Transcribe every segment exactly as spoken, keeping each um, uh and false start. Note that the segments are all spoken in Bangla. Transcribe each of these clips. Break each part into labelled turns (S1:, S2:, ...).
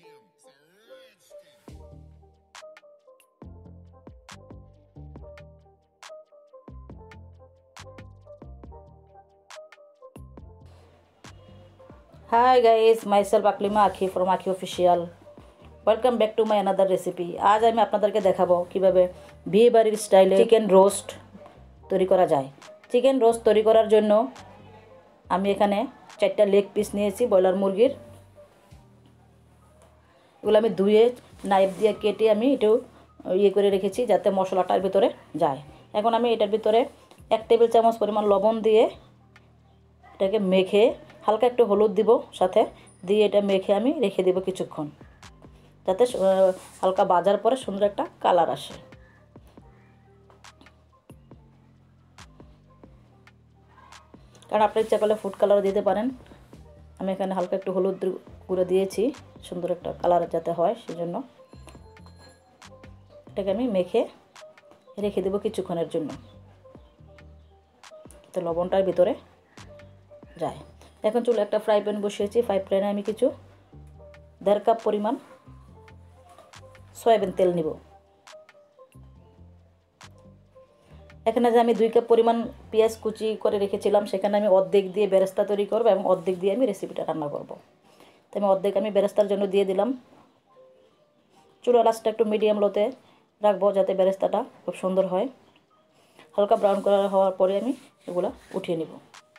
S1: Hi guys, myself Aklima Akhi from Akhi Official. Welcome back to my another recipe. आज আমি আপনাদেরকে দেখাবো কিভাবে বিয়ে বাড়ির স্টাইলে চিকেন রোস্ট তৈরি করা যায়। চিকেন রোস্ট তৈরি করার জন্য আমি এখানে চারটা লেগ পিস নিয়েছি ব্রয়লার মুরগির। এগুলো আমি ধুয়ে নাইফ দিয়ে কেটে আমি একটু ইয়ে করে রেখেছি যাতে মশলাটার ভিতরে যায়। এখন আমি এটার ভিতরে এক টেবিল চামচ পরিমাণ লবণ দিয়ে এটাকে মেখে হালকা একটু হলুদ দিব সাথে দিয়ে এটা মেখে আমি রেখে দেব কিছুক্ষণ যাতে হালকা ভাজার পরে সুন্দর একটা কালার আসে। কারণ আপনি ইচ্ছা করলে ফুড কালারও দিতে পারেন। আমি এখানে হালকা একটু হলুদ গুঁড়ো দিয়েছি সুন্দর একটা কালার যাতে হয় সেজন্য। এটাকে আমি মেখে রেখে দেব কিছুক্ষণের জন্য তো লবণটার ভিতরে যায়। এখন চুলে একটা ফ্রাই প্যান বসিয়েছি। ফ্রাই প্যানে আমি কিছু দেড় কাপ পরিমাণ সয়াবিন তেল নিব। এখানে যে আমি দুই কাপ পরিমাণ পেঁয়াজ কুচি করে রেখেছিলাম সেখানে আমি অর্ধেক দিয়ে বেরেস্তা তৈরি করব এবং অর্ধেক দিয়ে আমি রেসিপিটা রান্না করব। তো আমি অর্ধেক আমি বেরেস্তার জন্য দিয়ে দিলাম। চুলার আঁচটা একটু মিডিয়াম লোতে রাখবো যাতে বেরেস্তাটা খুব সুন্দর হয়। হালকা ব্রাউন কালার হওয়ার পরে আমি এগুলো উঠিয়ে নিব।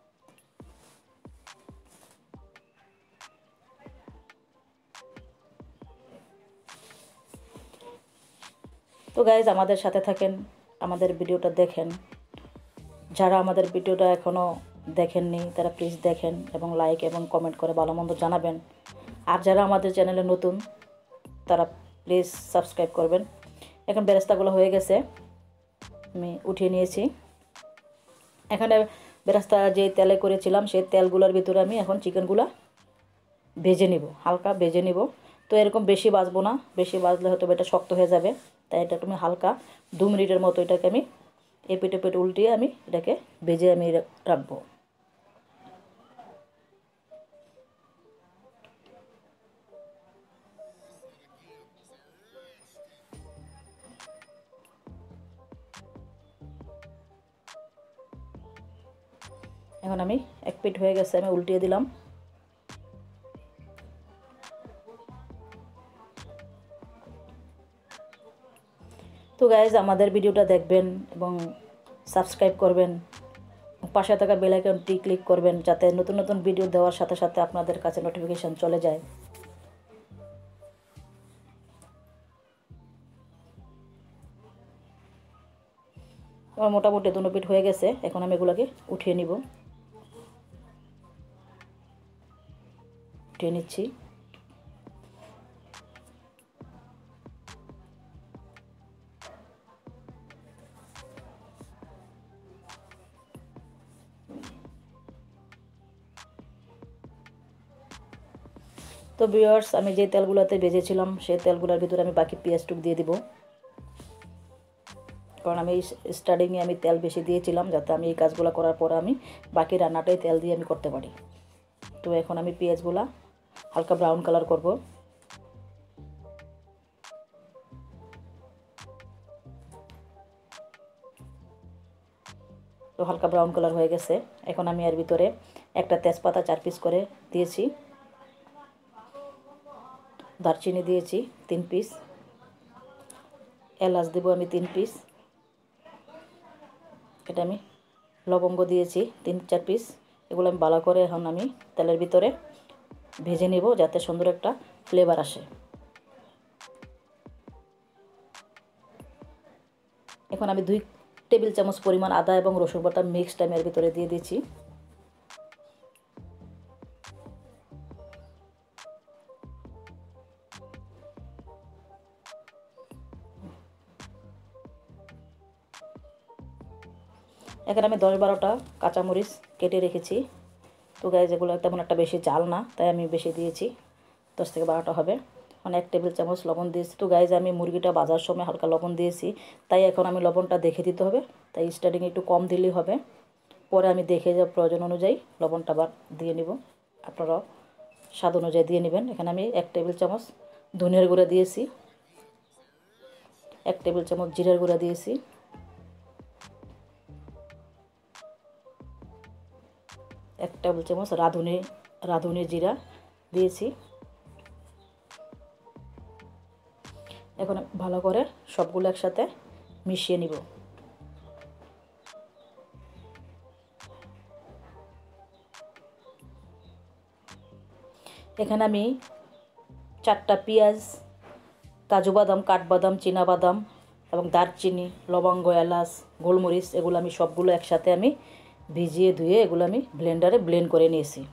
S1: তো গাইজ আমাদের সাথে থাকেন, আমাদের ভিডিওটা দেখেন। যারা আমাদের ভিডিওটা এখনও দেখেননি তারা প্লিজ দেখেন এবং লাইক এবং কমেন্ট করে ভালো মন্দ জানাবেন। আর যারা আমাদের চ্যানেলে নতুন তারা প্লিজ সাবস্ক্রাইব করবেন। এখন বেরেস্তাগুলো হয়ে গেছে, আমি উঠিয়ে নিয়েছি। এখানে বেরেস্তা যে তেলে করেছিলাম সেই তেলগুলোর ভিতরে আমি এখন চিকেনগুলো ভেজে নিব, হালকা ভেজে নিব। তো এরকম বেশি ভাজবো না, বেশি ভাজলে হয়তো এটা শক্ত হয়ে যাবে। তাই এটা তুমি হালকা দু মিনিটের মতো এটাকে আমি এপিট এপিট উল্টিয়ে আমি এটাকে ভেজে আমি রাখবো। এখন আমি এক পিট হয়ে গেছে, আমি উল্টিয়ে দিলাম। তো গাইজ আমাদের ভিডিওটা দেখবেন এবং সাবস্ক্রাইব করবেন, পাশে থাকা বেল আইকনটি ক্লিক করবেন যাতে নতুন নতুন ভিডিও দেওয়ার সাথে সাথে আপনাদের কাছে নোটিফিকেশান চলে যায়। আমার মোটামুটি দুটো পিঠ হয়ে গেছে, এখন আমি এগুলোকে উঠিয়ে নিব, উঠিয়ে নিচ্ছি। তো ভিউয়ার্স আমি যে তেলগুলোতে ভেজেছিলাম সেই তেলগুলোর ভিতরে আমি বাকি পেঁয়াজটুক দিয়ে দিব। কারণ আমি স্টার্টিংয়ে আমি তেল বেশি দিয়েছিলাম যাতে আমি এই কাজগুলো করার পর আমি বাকি রান্নাটাই তেল দিয়ে আমি করতে পারি। তো এখন আমি পেঁয়াজগুলা হালকা ব্রাউন কালার করব। তো হালকা ব্রাউন কালার হয়ে গেছে। এখন আমি এর ভিতরে একটা তেজপাতা চার পিস করে দিয়েছি, দারচিনি দিয়েছি তিন পিস, এলাচ দেবো আমি তিন পিস, এটা আমি লবঙ্গ দিয়েছি তিন চার পিস। এগুলো আমি ভালো করে এখন আমি তেলের ভিতরে ভেজে নেব যাতে সুন্দর একটা ফ্লেভার আসে। এখন আমি দুই টেবিল চামচ পরিমাণ আদা এবং রসুন বাটা মিক্সড আমি এর ভিতরে দিয়ে দিয়েছি। এখানে আমি দশ বারোটা কাঁচামরিচ কেটে রেখেছি। তো গাইজ এগুলো তেমন একটা বেশি জাল না তাই আমি বেশি দিয়েছি, দশ থেকে বারোটা হবে। মানে এক টেবিল চামচ লবণ দিয়েছি। তো গাইজ আমি মুরগিটা ভাজার সময় হালকা লবণ দিয়েছি, তাই এখন আমি লবণটা দেখে দিতে হবে। তাই স্টার্টিংয়ে একটু কম দিলেই হবে, পরে আমি দেখে যা প্রয়োজন অনুযায়ী লবণটা আবার দিয়ে নিব। আপনারাও স্বাদ অনুযায়ী দিয়ে নেবেন। এখানে আমি এক টেবিল চামচ ধনিয়ার গুঁড়া দিয়েছি, এক টেবিল চামচ জিরার গুঁড়া দিয়েছি, এক টেবিল চামচ রাঁধুনি রাঁধুনি জিরা দিয়েছি। এখন ভালো করে সবগুলো একসাথে মিশিয়ে নিব। এখানে আমি চারটা পেঁয়াজ, কাজু বাদাম, কাঠবাদাম, চীনাবাদাম এবং দারচিনি, লবঙ্গ, এলাচ, গোলমরিচ এগুলো আমি সবগুলো একসাথে আমি ভিজিয়ে ধুয়ে এগুলো আমি ব্লেন্ডারে ব্লেন্ড করে নিয়েছি।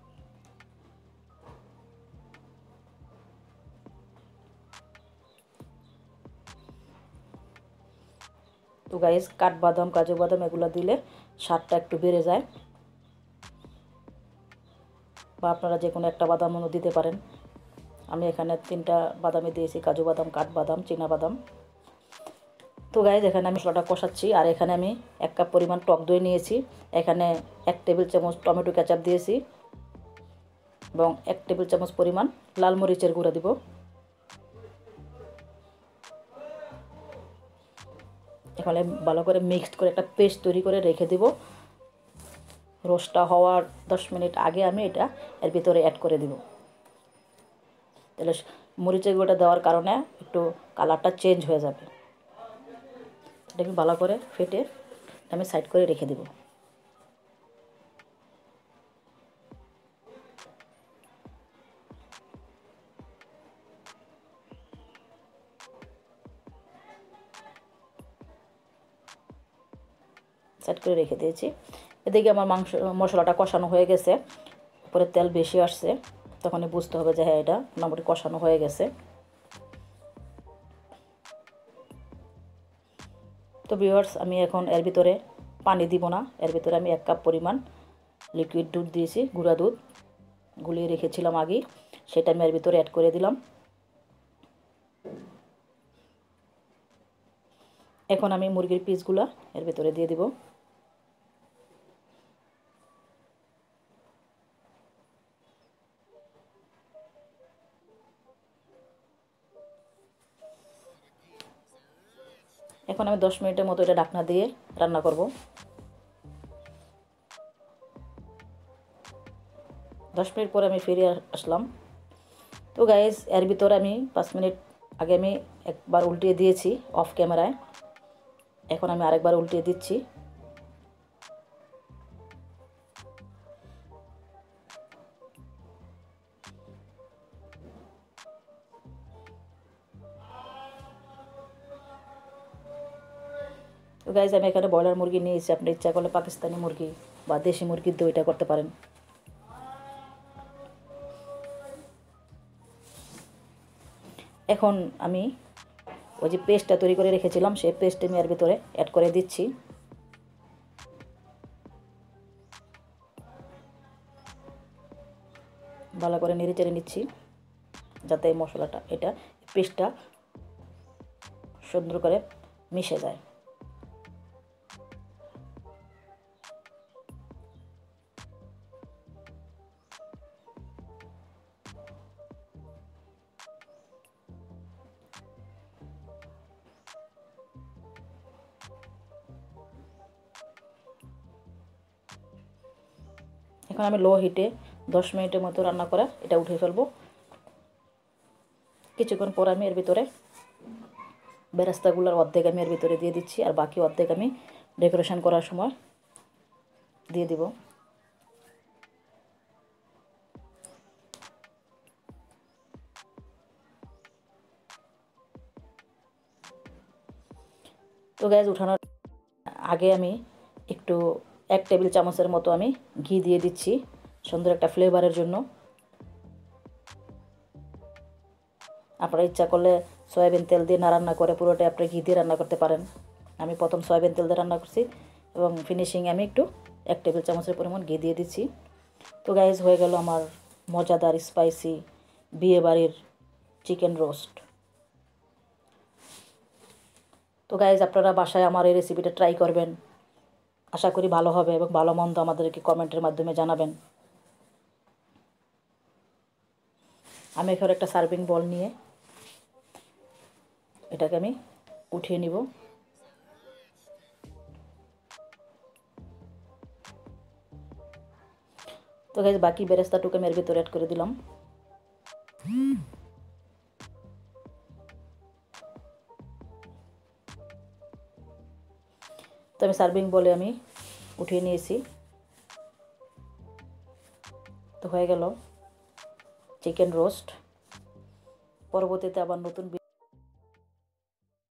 S1: তো গাইস, কাঠবাদাম, কাজু বাদাম এগুলো দিলে স্বাদটা একটু বেড়ে যায়, বা আপনারা যে কোনো একটা বাদামও দিতে পারেন। আমি এখানে তিনটা বাদামই দিয়েছি, কাজু বাদাম, কাঠবাদাম, চীনাবাদাম। তো গাইস, এখানে আমি মশলাটা কষাচ্ছি। আর এখানে আমি এক কাপ পরিমাণ টক দই নিয়েছি, এখানে এক টেবিল চামচ টমেটো কেচাপ দিয়েছি এবং এক টেবিল চামচ পরিমাণ লাল মরিচের গুঁড়া দিব। এখানে ভালো করে মিক্সড করে একটা পেস্ট তৈরি করে রেখে দিব। রোস্টটা হওয়ার দশ মিনিট আগে আমি এটা এর ভিতরে অ্যাড করে দিব। তাহলে মরিচের গুঁড়োটা দেওয়ার কারণে একটু কালারটা চেঞ্জ হয়ে যাবে। এটাকে ভালো করে ফেটে আমি সাইড করে রেখে দেব। সাইড করে রেখে দিয়েছি। এদিকে আমার মাংস মশলাটা কষানো হয়ে গেছে, উপরে তেল বেশি আসছে, তখনই বুঝতে হবে যে হ্যাঁ এটা মোটামুটি কষানো হয়ে গেছে। তো ভিউয়ার্স, আমি এখন এর ভিতরে পানি দিব না, এর ভিতরে আমি এক কাপ পরিমাণ লিকুইড দুধ দিয়েছি, গুঁড়া দুধ গুলিয়ে রেখেছিলাম আগেই, সেটা আমি এর ভিতরে অ্যাড করে দিলাম। এখন আমি মুরগির পিসগুলো এর ভিতরে দিয়ে দিব। এখন আমি দশ মিনিটের মতো এটা ঢাকনা দিয়ে রান্না করব। দশ মিনিট পরে আমি ফিরে আসলাম। তো গাইস, এর ভিতরে আমি পাঁচ মিনিট আগে আমি একবার উল্টিয়ে দিয়েছি অফ ক্যামেরায়, এখন আমি আরেকবার উল্টিয়ে দিচ্ছি। তো গাইস, আমি এখানে ব্রয়লার মুরগি নিয়েছি, আপনি ইচ্ছা করলে পাকিস্তানি মুরগি বা দেশি মুরগির দিয়ে ওইটা করতে পারেন। এখন আমি ওই যে পেস্টটা তৈরি করে রেখেছিলাম সেই পেস্ট আমি এর ভিতরে অ্যাড করে দিচ্ছি। ভালো করে নেড়ে চেড়ে নিচ্ছি যাতে এই মশলাটা এটা পেস্টটা সুন্দর করে মিশে যায়। এখন আমি লো হিটে দশ মিনিটের মতো রান্না করে এটা উঠে ফেলবো। কিছুক্ষণ পর আমি এর ভিতরে বেরেস্তাগুলোর অর্ধেক আমি এর ভিতরে দিয়ে দিচ্ছি, আর বাকি অর্ধেক আমি ডেকোরেশন করার সময় দিয়ে দিব। তো গ্যাস উঠানোর আগে আমি একটু এক টেবিল চামচের মতো আমি ঘি দিয়ে দিচ্ছি সুন্দর একটা ফ্লেভারের জন্য। আপনারা ইচ্ছা করলে সয়াবিন তেল দিয়ে না রান্না করে পুরোটা আপনি ঘি দিয়ে রান্না করতে পারেন। আমি প্রথম সয়াবিন তেল দিয়ে রান্না করছি এবং ফিনিশিংয়ে আমি একটু এক টেবিল চামচের পরিমাণ ঘি দিয়ে দিচ্ছি। তো গাইজ, হয়ে গেল আমার মজাদার স্পাইসি বিয়েবাড়ির চিকেন রোস্ট। তো গাইজ, আপনারা বাসায় আমার এই রেসিপিটা ট্রাই করবেন, আশা করি ভালো হবে এবং ভালো মন্দ আমাদেরকে কমেন্টের মাধ্যমে জানাবেন। আমি এখানে একটা সার্ভিং বল নিয়ে এটাকে আমি উঠিয়ে নিব। তো গাইজ বাকি বেরেস্তাটুকু আমি এর ভিতরে অ্যাড করে দিলাম। তো আমি সার্ভিং বলে আমি উঠিয়ে নিয়েছি। তো হয়ে গেল চিকেন রোস্ট। পরবর্তীতে আবার নতুন